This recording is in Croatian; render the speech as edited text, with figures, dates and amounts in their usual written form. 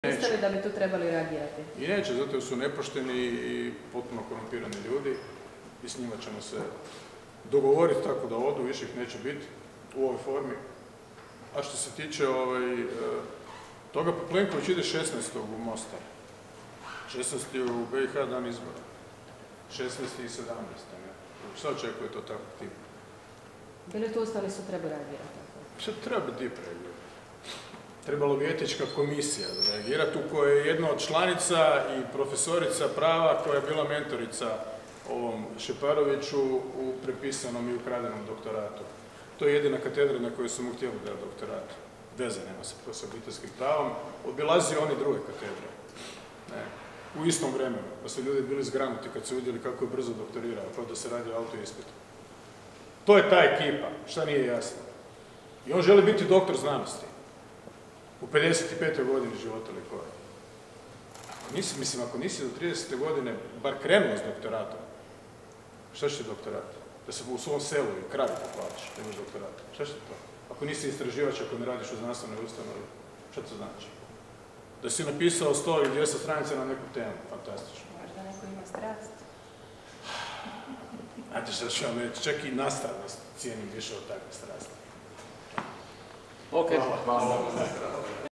Mislili da bi tu trebali reagirati? I neće, zato su nepošteni i potpuno korumpirani ljudi i s njima ćemo se dogovoriti tako da odu, više ih neće biti u ovoj formi. A što se tiče toga, pa Plenković ide 16. u Mostar. 16. u BiH dan izbora. 16. i 17. Šta očekuje to tako tip? Bili tu ustali su treba reagirati? Šta treba tip reagirati? Trebalo bi etička komisija reagirati, u kojoj je jedna od članica i profesorica prava koja je bila mentorica ovom Šeparoviću u prepisanom i ukradenom doktoratu. To je jedina katedra na kojoj su mu htjeli dati doktorat. Veze nema se to sa obiteljskim pravom. Obilazi oni druge katedre. Ne. U istom vremenu. Pa su ljudi bili zgranuti kad su vidjeli kako je brzo doktorirao, kao da se radi o autoispitu. To je ta ekipa, šta nije jasno. I on želi biti doktor znanosti. U 55. godini života ili koje. Ako nisi do 30. godine bar krenuo s doktoratom, šta će doktorat? Da se u svom selu i kraju poplaćaš, da imaš doktorat. Šta će to? Ako nisi istraživač, ako ne radiš u znanstvenoj ustanovi, šta to znači? Da si napisao 100 ili 200 stranica na neku temu, fantastično. Možda neko ima strast. Znate šta ću vam reći, čak i nastavnost cijenim više od takve strasti. Ok, hvala.